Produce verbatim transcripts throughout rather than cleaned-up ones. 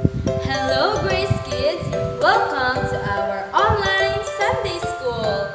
Hello, Grace Kids! Welcome to our online Sunday School!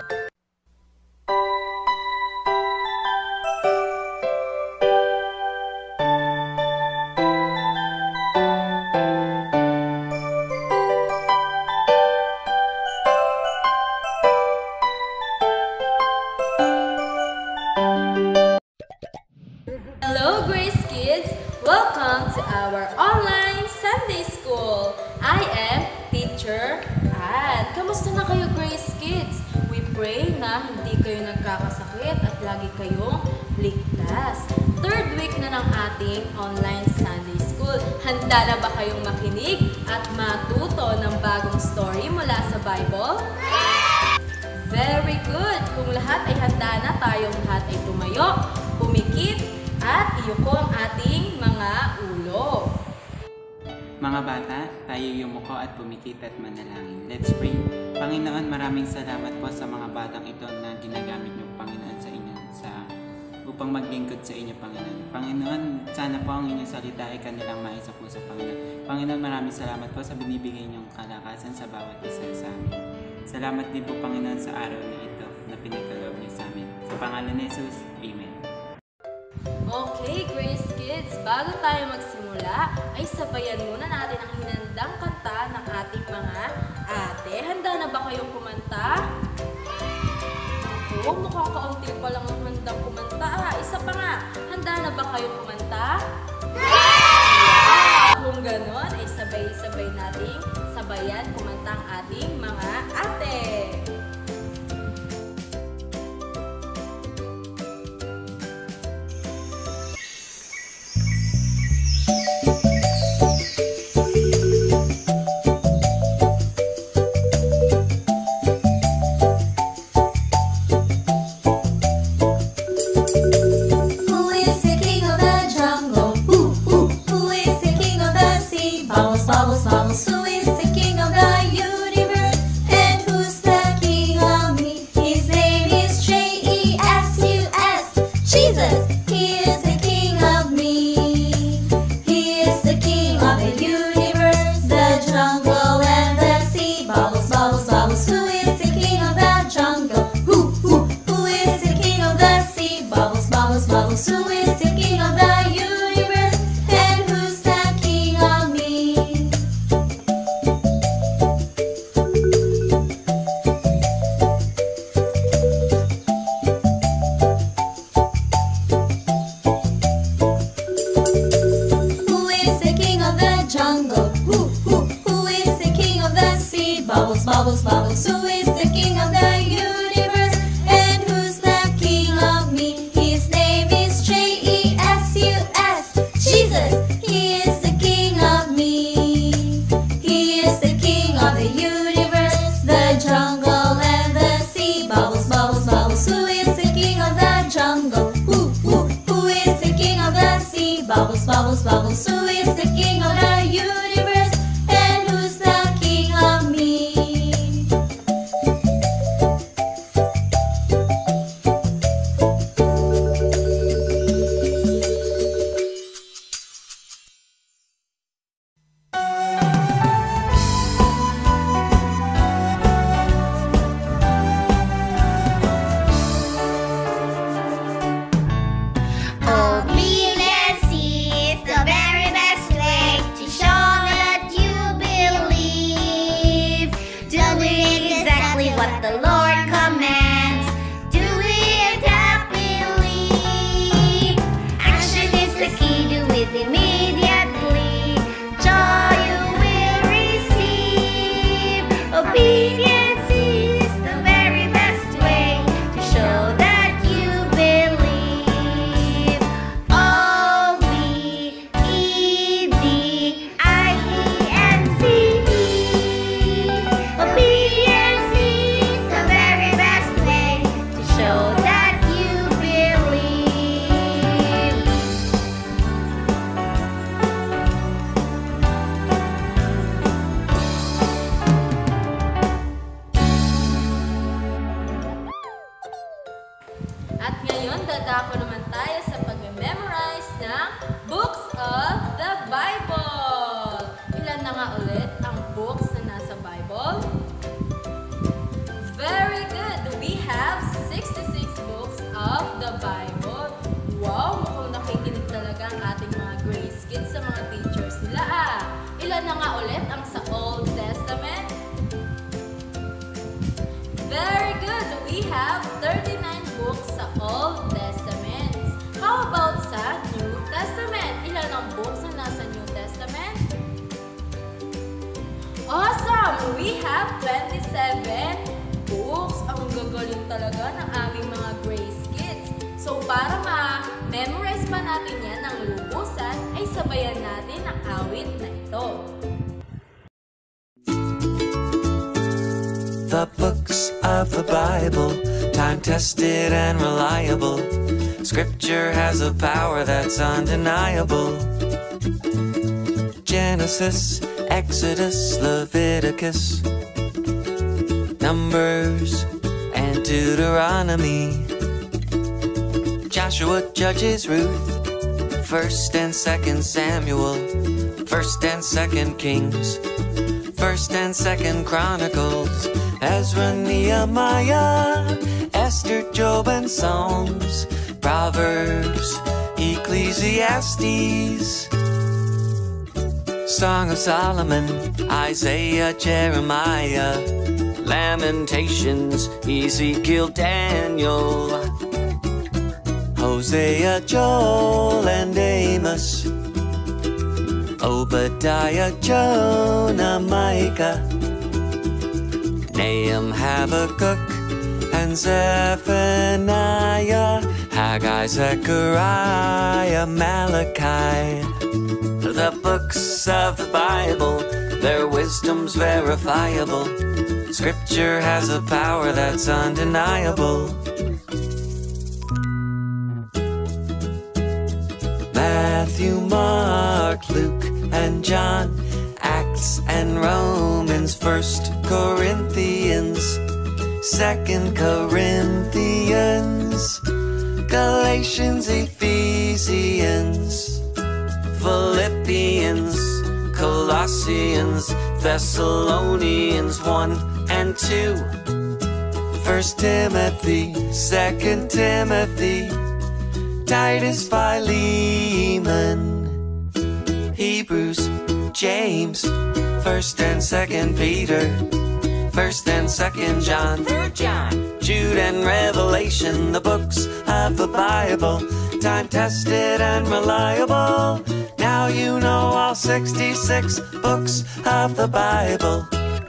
Hello, Grace Kids! Welcome to our online Sunday School! I am Teacher Ann. Kamusta na kayo, Grace Kids? We pray na hindi kayo nagkakasakit at lagi kayong ligtas. Third week na ng ating online Sunday School. Handa na ba kayong makinig at matuto ng bagong story mula sa Bible? Very good! Kung lahat ay handa na, tayong lahat ay tumayo, pumikit, at iyuko ang ating mga ulo. Mga bata, tayo yumuko at pumikit at manalangin. Let's pray. Panginoon, maraming salamat po sa mga batang ito na ginagamit niyo, Panginoon, sa inyo sa upang maglingkod sa inyo, Panginoon. Panginoon, sana po ang inyong salita ay kanilang maisa po sa Panginoon. Panginoon, maraming salamat po sa binibigay niyong kalakasan sa bawat isa sa amin. Salamat din po, Panginoon, sa araw na ito na pinagkaloob niyo sa amin. Sa pangalan ni Jesus, Amen. Okay, Grace Kids, bago tayo magsimula, ay sabayan muna natin ang hinandang kanta ng ating mga ate. Handa na ba kayong kumanta? Oo, mukhang kaunti pa lang ang handang kumanta. Ah, isa pa nga, handa na ba kayong kumanta? Yeah! Kung ganon, ay sabay-sabay nating sabayan kumanta ang ating mga ate. Bubbles, bubbles, who is the king of the universe? And who's the na nga ulit ang books na nasa Bible? Very good! We have sixty-six books of the Bible. Wow! Mukhang nakikinig talaga ang ating mga Grace Kids sa mga teachers nila ah. Ilan na nga ulit ang sa Old Testament? Very good! We have thirty-nine books sa Old Testament. How about sa New Testament? Ilan ang books na nasa New Testament? Awesome! We have twenty-seven books. Ang gagaling talaga ng aming mga Grace Kids. So para ma-memorize pa natin yan ng lubusan, ay sabayan natin ang awit na ito. The books of the Bible, time-tested and reliable. Scripture has a power that's undeniable. Genesis, Exodus, Leviticus, Numbers, and Deuteronomy. Joshua, Judges, Ruth, First and Second Samuel, First and Second Kings, First and Second Chronicles, Ezra, Nehemiah, Esther, Job, and Psalms, Proverbs, Ecclesiastes, Song of Solomon, Isaiah, Jeremiah, Lamentations, Ezekiel, Daniel, Hosea, Joel, and Amos, Obadiah, Jonah, Micah, Nahum, Habakkuk, and Zephaniah, Haggai, Zechariah, Malachi. The books of the Bible, their wisdom's verifiable. Scripture has a power that's undeniable. Matthew, Mark, Luke, and John, Acts and Romans, First Corinthians, Second Corinthians, Galatians, Ephesians, Philippians, Colossians, Thessalonians one and two, First Timothy, Second Timothy, Titus, Philemon, Hebrews, James, First and Second Peter, First and Second John, Third John, Jude and Revelation, the books of the Bible, time-tested and reliable. Now you know all sixty-six books of the Bible.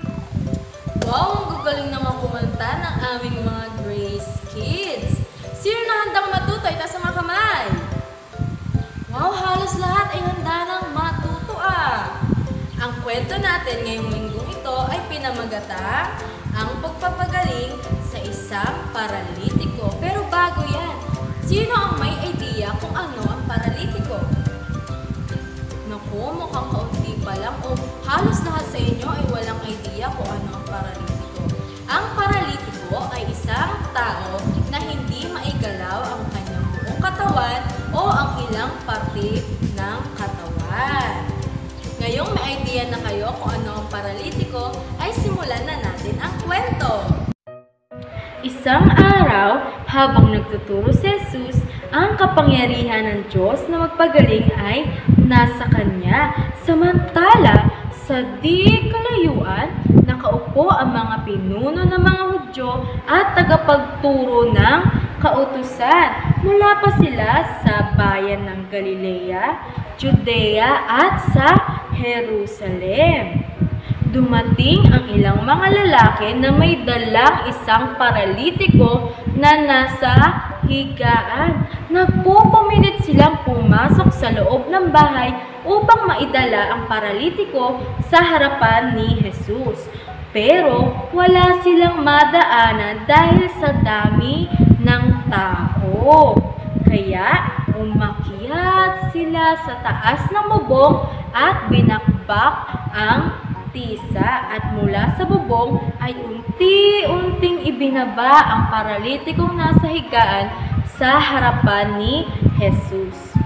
Wow, ang gagaling naman kumanta ng aming mga Grace Kids. Sino na handang matuto? Itaas ang mga kamay. Wow, halos lahat ay handa ng matuto ah. Ang kwento natin ngayong linggong ito ay pinamagatang ang pagpapagaling sa isang paralitiko. Pero bago yan, sino ang may idea kung ano ang paralitiko? Naku, mukhang kaunti pa lang o halos lahat sa inyo ay walang idea kung ano ang paralitiko. Ang paralitiko ay isang tao na hindi maigalaw ang kanyang buong katawan o ang ilang parte ng katawan. Ngayong may idea na kayo kung ano ang paralitiko, ay simulan na natin ang kwento. Isang araw, habang nagtuturo si Jesus, ang kapangyarihan ng Diyos na magpagaling ay nasa kanya. Samantala, sa di kalayuan, nakaupo ang mga pinuno ng mga Hudyo at tagapagturo ng kautusan. Mula pa sila sa bayan ng Galilea, Judea at sa Jerusalem. Dumating ang ilang mga lalaki na may dalang isang paralitiko na nasa higaan. Nagpupumilit silang pumasok sa loob ng bahay upang maidala ang paralitiko sa harapan ni Jesus. Pero wala silang madaanan dahil sa dami ng tao. Kaya umakyat sila sa taas ng bubong at binakbak ang tisa at mula sa bubong ay unti-unting ibinaba ang paralitikong nasa higaan sa harapan ni Jesus.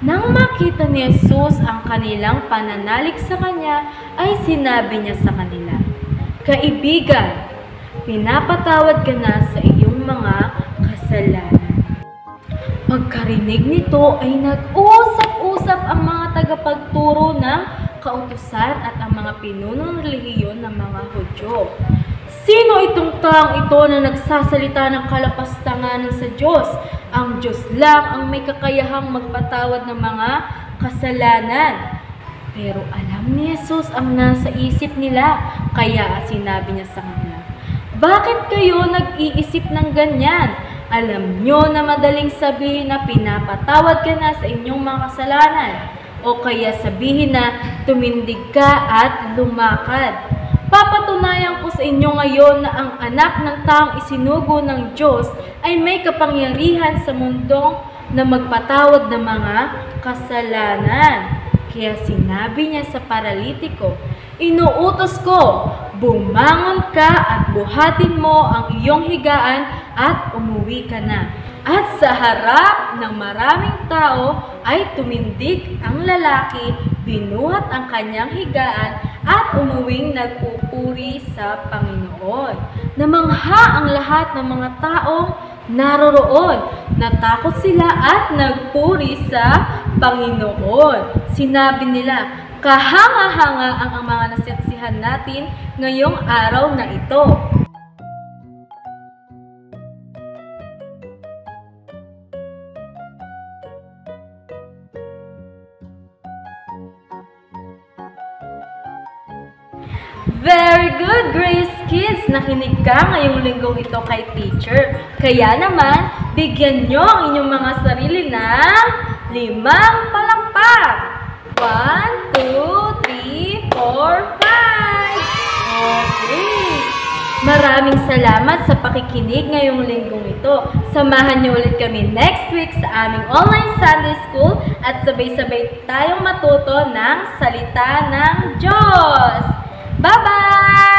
Nang makita ni Jesus ang kanilang pananalig sa kanya, ay sinabi niya sa kanila, "Kaibigan, pinapatawad ka na sa iyong mga kasalanan." Pagkarinig nito ay nag-usap-usap ang mga tagapagturo ng kautusan at ang mga pinunong relihiyon ng mga Hudyo. Sino itong taong ito na nagsasalita ng kalapastanganan sa Diyos? Ang Diyos lang ang may kakayahang magpatawad ng mga kasalanan. Pero alam ni Jesus ang nasa isip nila, kaya sinabi niya sa kanila, "Bakit kayo nag-iisip ng ganyan? Alam nyo na madaling sabihin na pinapatawad ka na sa inyong mga kasalanan, o kaya sabihin na tumindig ka at lumakad. Papatunayan ko sa inyo ngayon na ang anak ng taong isinugo ng Diyos ay may kapangyarihan sa mundong na magpatawad ng mga kasalanan." Kaya sinabi niya sa paralitiko, "Inuutos ko, bumangon ka at buhatin mo ang iyong higaan at umuwi ka na." At sa harap ng maraming tao ay tumindig ang lalaki, binuhat ang kanyang higaan at umuwing nagpupuri sa Panginoon. Namangha ang lahat ng mga taong naroroon. Natakot sila at nagpuri sa Panginoon. Sinabi nila, "Kahanga-hanga ang mga nasaksihan natin ngayong araw na ito." Very good, Grace Kids! Nakinig ka ngayong linggong ito kay teacher. Kaya naman, bigyan nyo ang inyong mga sarili ng limang palakpak. One, two, three, four, five. Okay. Maraming salamat sa pakikinig ngayong linggong ito. Samahan niyo ulit kami next week sa aming online Sunday School at sabay-sabay tayong matuto ng salita ng Diyos. Bye-bye!